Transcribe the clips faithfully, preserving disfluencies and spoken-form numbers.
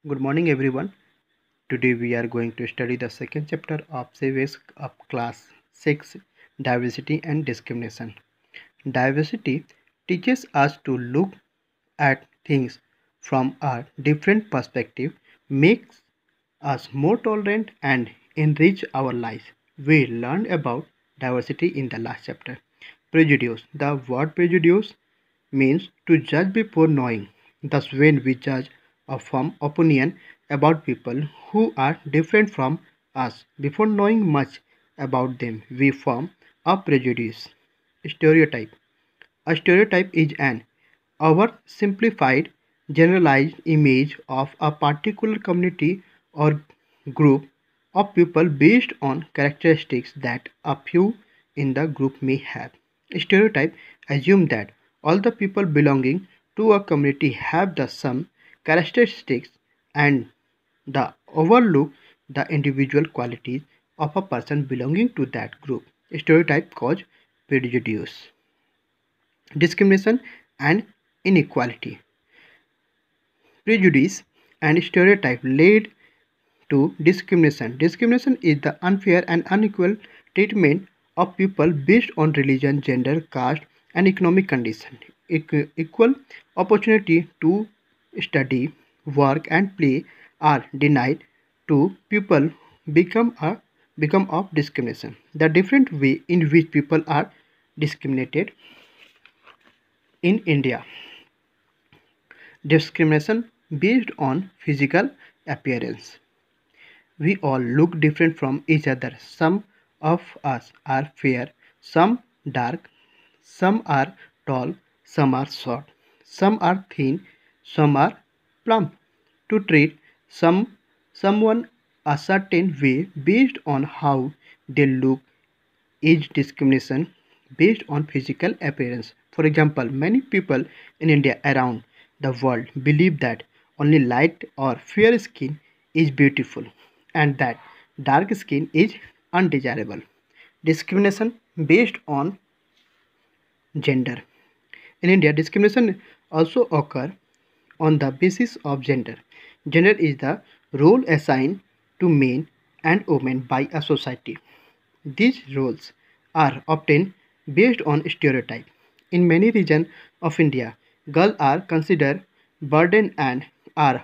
Good morning, everyone. Today we are going to study the second chapter of civics of class six, diversity and discrimination. Diversity teaches us to look at things from a different perspective, makes us more tolerant and enrich our lives. We learned about diversity in the last chapter. Prejudice. The word prejudice means to judge before knowing. Thus, when we judge or form opinion about people who are different from us before knowing much about them, we form a prejudice. Stereotype. A stereotype is an oversimplified, generalized image of a particular community or group of people based on characteristics that a few in the group may have. Stereotype assume that all the people belonging to a community have the same characteristics and the overlook the individual qualities of a person belonging to that group. Stereotype cause prejudice, discrimination, and inequality. Prejudice and stereotype lead to discrimination. Discrimination is the unfair and unequal treatment of people based on religion, gender, caste, and economic condition. Equ- Equal opportunity to study, work, and play are denied to people become a become of discrimination. The different way in which people are discriminated in India. Discrimination based on physical appearance. We all look different from each other. Some of us are fair, some dark, some are tall, some are short, some are thin, some are plump. To treat some someone a certain way based on how they look is discrimination based on physical appearance. For example, many people in India around the world believe that only light or fair skin is beautiful and that dark skin is undesirable. Discrimination based on gender. In India, discrimination also occur on the basis of gender. Gender is the role assigned to men and women by a society. These roles are often based on stereotype. In many regions of India, girls are considered burden and are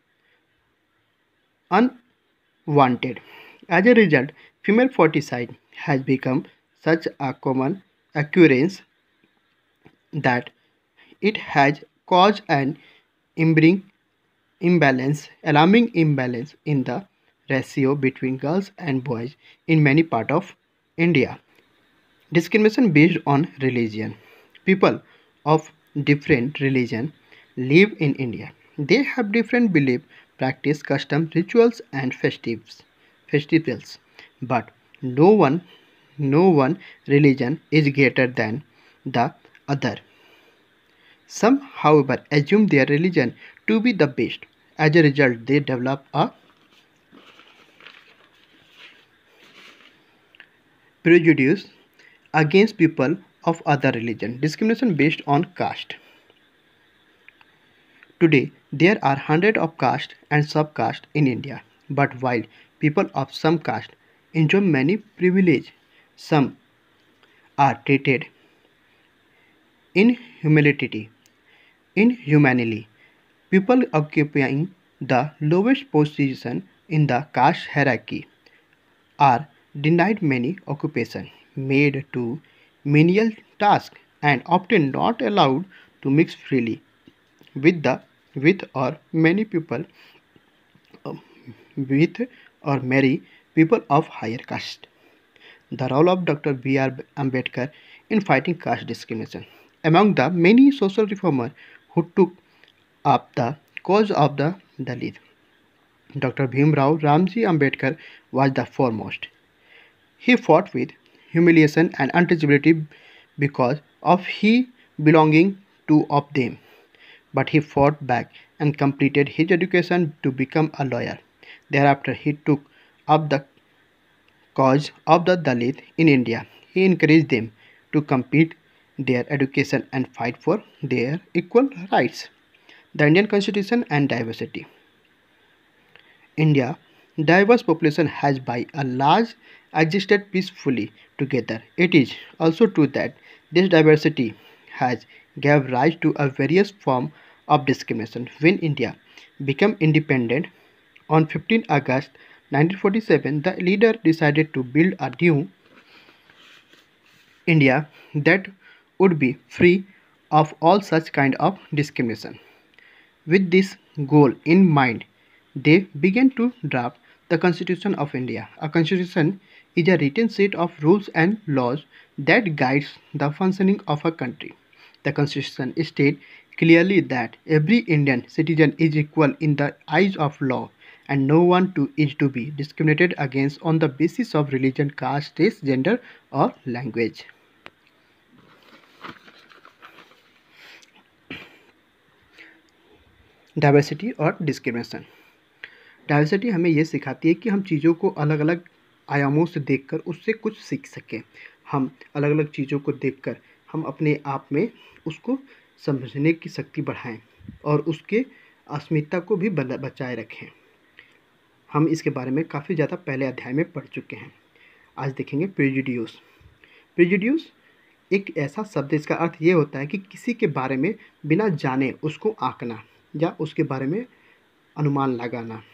unwanted. As a result, female foeticide has become such a common occurrence that it has caused an imbring imbalance, alarming imbalance in the ratio between girls and boys in many parts of India. Discrimination based on religion. People of different religion live in India. They have different belief, practice, customs, rituals, and festives, festivals. But no one, no one religion is greater than the other. Some, however, assume their religion to be the best. As a result, they develop a prejudice against people of other religion. Discrimination based on caste. Today, there are hundreds of castes and subcastes in India. But while people of some caste enjoy many privileges, some are treated inhumanity. Inhumanly, people occupying the lowest position in the caste hierarchy are denied many occupations, made to menial tasks, and often not allowed to mix freely with the with or many people uh, with or marry people of higher caste. The role of Doctor B R. Ambedkar in fighting caste discrimination. Among the many social reformers who took up the cause of the Dalit, Doctor Bhimrao Ramji Ambedkar was the foremost. He fought with humiliation and untouchability because of he belonging to of them. But he fought back and completed his education to become a lawyer. Thereafter, he took up the cause of the Dalit in India. He encouraged them to complete their education and fight for their equal rights. The Indian Constitution and diversity. India, diverse population has by and large existed peacefully together. It is also true that this diversity has gave rise to a various form of discrimination. When India became independent on fifteenth August nineteen forty-seven, the leader decided to build a new India that would be free of all such kind of discrimination. With this goal in mind, they began to draft the Constitution of India. A constitution is a written set of rules and laws that guides the functioning of a country. The constitution states clearly that every Indian citizen is equal in the eyes of law and no one to, is to be discriminated against on the basis of religion, caste, race, gender or language. Diversity और discrimination. Diversity हमें ये सिखाती है कि हम चीज़ों को अलग अलग आयामों से देखकर उससे कुछ सीख सकें। हम अलग अलग चीज़ों को देखकर हम अपने आप में उसको समझने की शक्ति बढ़ाएं और उसके अस्मिता को भी बचाए रखें। हम इसके बारे में काफ़ी ज़्यादा पहले अध्याय में पढ़ चुके हैं। आज देखेंगे प्रेजुडियूस। प्रेजुडियूस एक ऐसा शब्द, इसका अर्थ ये होता है कि किसी के बारे में बिना जाने उसको आंकना या उसके बारे में अनुमान लगाना।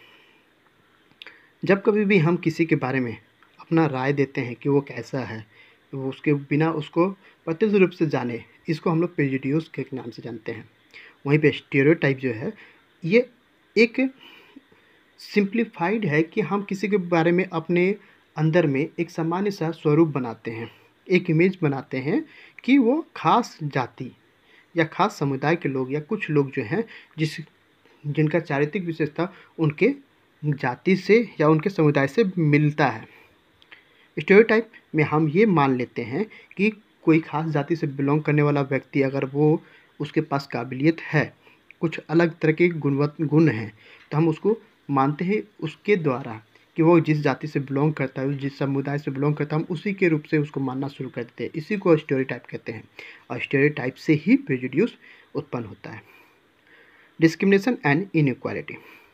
जब कभी भी हम किसी के बारे में अपना राय देते हैं कि वो कैसा है, वो उसके बिना उसको प्रत्यक्ष रूप से जाने, इसको हम लोग प्रेजुडियूस के नाम से जानते हैं। वहीं पे स्टीरियोटाइप जो है, ये एक सिंप्लीफाइड है कि हम किसी के बारे में अपने अंदर में एक सामान्य सा स्वरूप बनाते हैं, एक इमेज बनाते हैं कि वो खास जाति या खास समुदाय के लोग या कुछ लोग जो हैं जिस जिनका चारित्रिक विशेषता उनके जाति से या उनके समुदाय से मिलता है। स्टीरियोटाइप में हम ये मान लेते हैं कि कोई खास जाति से बिलोंग करने वाला व्यक्ति, अगर वो उसके पास काबिलियत है, कुछ अलग तरह के गुणवत गुण हैं, तो हम उसको मानते हैं उसके द्वारा कि वो जिस जाति से बिलोंग करता है, जिस समुदाय से बिलोंग करता है, हम उसी के रूप से उसको मानना शुरू कर देते हैं। इसी को स्टीरियोटाइप कहते हैं और स्टीरियोटाइप से ही प्रेजुडियूस उत्पन्न होता है। Discrimination and inequality.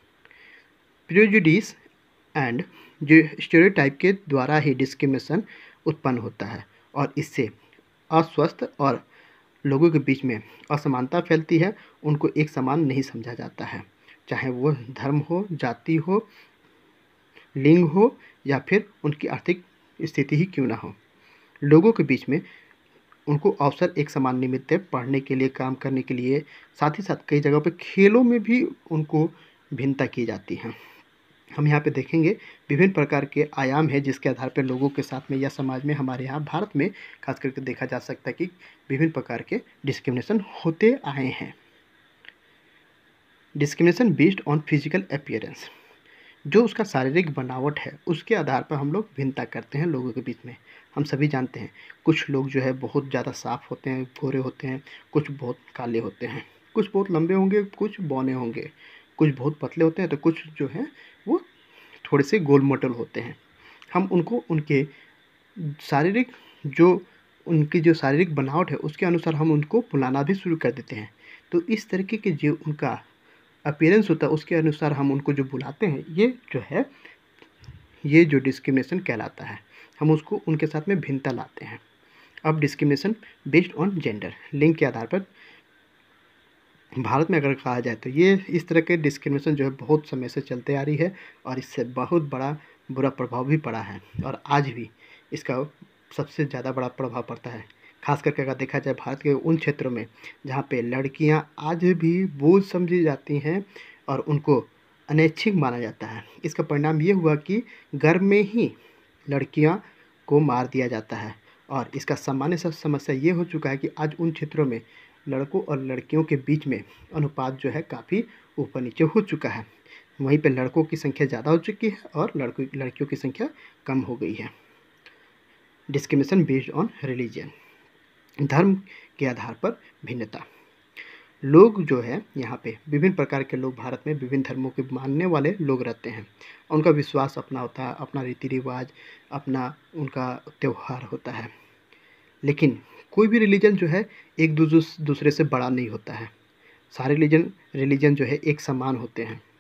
Prejudice and जो स्टीरियोटाइप के द्वारा ही डिस्क्रिमिनेशन उत्पन्न होता है और इससे अस्वस्थ और लोगों के बीच में असमानता फैलती है। उनको एक समान नहीं समझा जाता है, चाहे वो धर्म हो, जाति हो, लिंग हो या फिर उनकी आर्थिक स्थिति ही क्यों ना हो। लोगों के बीच में उनको अवसर एक समान नहीं मिलते पढ़ने के लिए, काम करने के लिए। साथ ही साथ कई जगहों पे खेलों में भी उनको भिन्नता की जाती है। हम यहाँ पे देखेंगे विभिन्न प्रकार के आयाम है जिसके आधार पर लोगों के साथ में या समाज में, हमारे यहाँ भारत में खास करके देखा जा सकता है कि विभिन्न प्रकार के डिस्क्रिमिनेशन होते आए हैं। Discrimination based on physical appearance. जो उसका शारीरिक बनावट है उसके आधार पर हम लोग भिन्नता करते हैं लोगों के बीच में। हम सभी जानते हैं कुछ लोग जो है बहुत ज़्यादा साफ़ होते हैं, गोरे होते हैं, कुछ बहुत काले होते हैं, कुछ बहुत लंबे होंगे, कुछ बौने होंगे, कुछ बहुत पतले होते हैं, तो कुछ जो है वो थोड़े से गोल मोटल होते हैं। हम उनको उनके शारीरिक जो उनकी जो शारीरिक बनावट है उसके अनुसार हम उनको बुलाना भी शुरू कर देते हैं। तो इस तरीके के जो उनका अपीयरेंस होता है उसके अनुसार हम उनको जो बुलाते हैं, ये जो है ये जो डिस्क्रिमिनेशन कहलाता है। हम उसको उनके साथ में भिन्नता लाते हैं। अब डिस्क्रिमिनेशन बेस्ड ऑन जेंडर, लिंग के आधार पर भारत में अगर कहा जाए तो ये इस तरह के डिस्क्रिमिनेशन जो है बहुत समय से चलते आ रही है और इससे बहुत बड़ा बुरा प्रभाव भी पड़ा है और आज भी इसका सबसे ज़्यादा बड़ा प्रभाव पड़ता है। खास करके अगर देखा जाए भारत के उन क्षेत्रों में जहाँ पे लड़कियाँ आज भी बोझ समझी जाती हैं और उनको अनैच्छिक माना जाता है। इसका परिणाम ये हुआ कि घर में ही लड़कियाँ को मार दिया जाता है और इसका सामान्य सा समस्या ये हो चुका है कि आज उन क्षेत्रों में लड़कों और लड़कियों के बीच में अनुपात जो है काफ़ी ऊपर नीचे हो चुका है। वहीं पे लड़कों की संख्या ज़्यादा हो चुकी है और लड़कों लड़कियों की संख्या कम हो गई है। डिस्क्रिमिनेशन बेस्ड ऑन रिलीजन, धर्म के आधार पर भिन्नता। लोग जो है यहाँ पे विभिन्न प्रकार के लोग भारत में विभिन्न धर्मों के मानने वाले लोग रहते हैं। उनका विश्वास अपना होता है, अपना रीति रिवाज, अपना उनका त्यौहार होता है। लेकिन कोई भी रिलीजन जो है एक दूसरे से बड़ा नहीं होता है। सारे रिलीजन रिलीजन जो है एक समान होते हैं।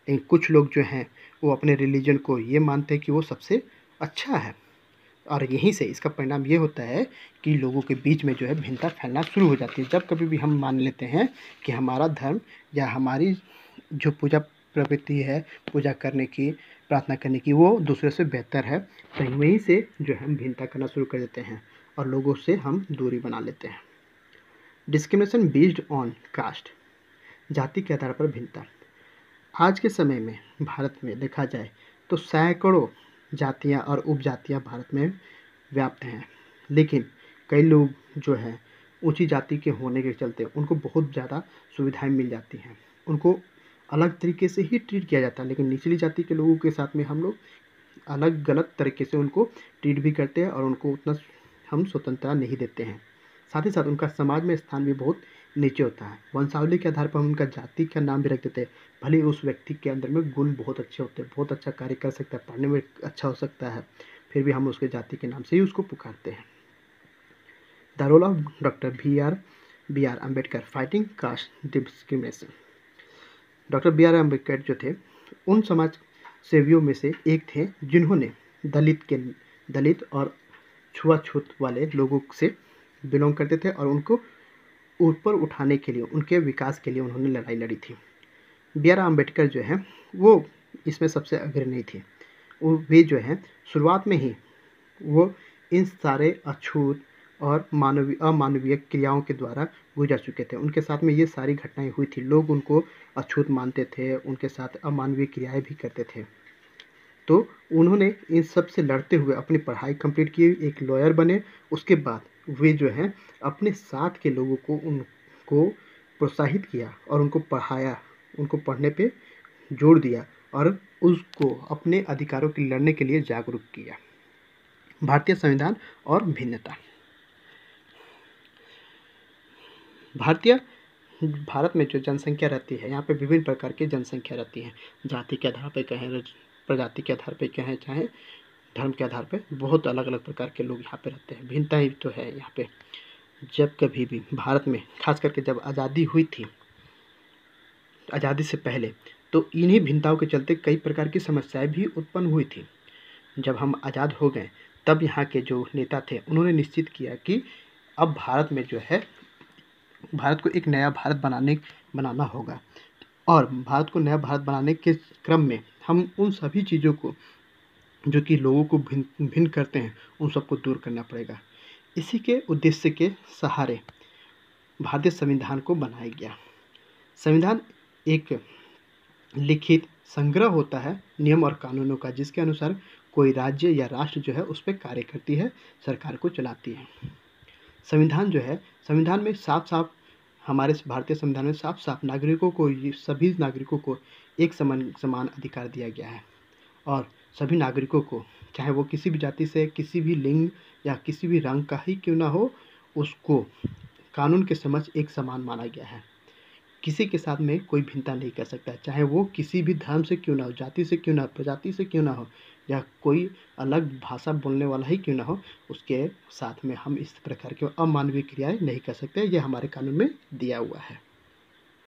लेकिन कुछ लोग जो हैं वो अपने रिलीजन को ये मानते हैं कि वो सबसे अच्छा है, और यहीं से इसका परिणाम ये होता है कि लोगों के बीच में जो है भिन्नता फैलना शुरू हो जाती है। जब कभी भी हम मान लेते हैं कि हमारा धर्म या हमारी जो पूजा प्रवृत्ति है, पूजा करने की, प्रार्थना करने की, वो दूसरे से बेहतर है, तो वहीं से जो है हम भिन्नता करना शुरू कर देते हैं और लोगों से हम दूरी बना लेते हैं। डिस्क्रिमिनेशन बेस्ड ऑन कास्ट, जाति के आधार पर भिन्नता। आज के समय में भारत में देखा जाए तो सैकड़ों जातियां और उपजातियां भारत में व्याप्त हैं, लेकिन कई लोग जो हैं ऊंची जाति के होने के चलते उनको बहुत ज़्यादा सुविधाएं मिल जाती हैं, उनको अलग तरीके से ही ट्रीट किया जाता है, लेकिन निचली जाति के लोगों के साथ में हम लोग अलग गलत तरीके से उनको ट्रीट भी करते हैं और उनको उतना हम स्वतंत्रता नहीं देते हैं। साथ ही साथ उनका समाज में स्थान भी बहुत नीचे होता है। वंशावली के आधार पर हम उनका जाति का नाम भी रख देते हैं, भले ही उस व्यक्ति के अंदर में गुण बहुत अच्छे होते हैं, बहुत अच्छा कार्य कर सकता है, पढ़ने में अच्छा हो सकता है, फिर भी हम उसके जाति के नाम से ही उसको पुकारते हैं। The role of doctor B R B R Ambedkar fighting caste discrimination. Doctor B R Ambedkar जो थे उन समाज सेवियों में से एक थे जिन्होंने दलित के दलित और छुआछूत वाले लोगों से बिलोंग करते थे और उनको ऊपर उठाने के लिए, उनके विकास के लिए उन्होंने लड़ाई लड़ी थी। बी आर अम्बेडकर जो है वो इसमें सबसे अग्रणी थे। वो वे जो हैं शुरुआत में ही वो इन सारे अछूत और मानवीय अमानवीय क्रियाओं के द्वारा गुजर चुके थे। उनके साथ में ये सारी घटनाएं हुई थी, लोग उनको अछूत मानते थे, उनके साथ अमानवीय क्रियाएं भी करते थे। तो उन्होंने इन सब से लड़ते हुए अपनी पढ़ाई कंप्लीट की, एक लॉयर बने। उसके बाद वे जो हैं अपने साथ के लोगों को उनको प्रोत्साहित किया और उनको पढ़ाया, उनको पढ़ने पे जोर दिया और उसको अपने अधिकारों के लड़ने के लिए जागरूक किया। भारतीय संविधान और भिन्नता। भारतीय भारत में जो जनसंख्या रहती है, यहाँ पे विभिन्न प्रकार की जनसंख्या रहती है। जाति के आधार पर कहें, प्रजाति के आधार पर कहें, चाहे धर्म के आधार पर, बहुत अलग अलग प्रकार के लोग यहाँ पे रहते हैं। भिन्नता ही तो है यहाँ पे। जब कभी भी भारत में, खास करके जब आज़ादी हुई थी, आज़ादी से पहले, तो इन्हीं भिन्नताओं के चलते कई प्रकार की समस्याएं भी उत्पन्न हुई थी। जब हम आज़ाद हो गए तब यहाँ के जो नेता थे उन्होंने निश्चित किया कि अब भारत में जो है, भारत को एक नया भारत बनाने बनाना होगा और भारत को नया भारत बनाने के क्रम में हम उन सभी चीज़ों को जो कि लोगों को भिन्न भिन्न करते हैं उन सबको दूर करना पड़ेगा। इसी के उद्देश्य के सहारे भारतीय संविधान को बनाया गया। संविधान एक लिखित संग्रह होता है नियम और कानूनों का, जिसके अनुसार कोई राज्य या राष्ट्र जो है उस पर कार्य करती है, सरकार को चलाती है। संविधान जो है, संविधान में साफ साफ हमारे भारतीय संविधान में साफ साफ नागरिकों को, सभी नागरिकों को एक समान समान अधिकार दिया गया है और सभी नागरिकों को, चाहे वो किसी भी जाति से, किसी भी लिंग या किसी भी रंग का ही क्यों ना हो, उसको कानून के समक्ष एक समान माना गया है। किसी के साथ में कोई भिन्नता नहीं कर सकता, चाहे वो किसी भी धर्म से क्यों ना हो, जाति से क्यों ना हो, प्रजाति से क्यों ना हो, या कोई अलग भाषा बोलने वाला ही क्यों ना हो, उसके साथ में हम इस प्रकार की अमानवीय क्रियाएं नहीं कर सकते। यह हमारे कानून में दिया हुआ है।